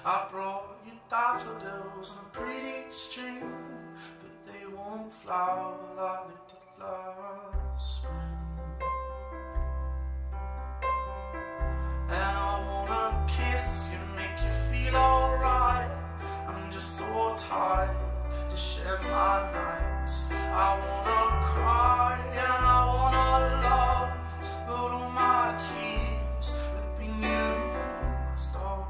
I brought you daffodils on a pretty string, but they won't flower like they did last spring. And I wanna kiss you, make you feel alright. I'm just so tired to share my nights. I wanna cry and I wanna love, but all my tears have been used up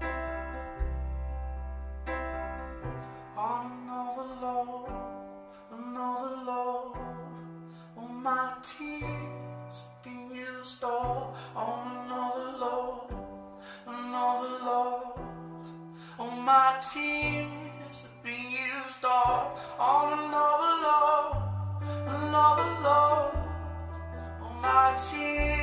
on another love, another love. All my tears have been used up on another love, another love. All my tears have been used up on another love, another love. All my tears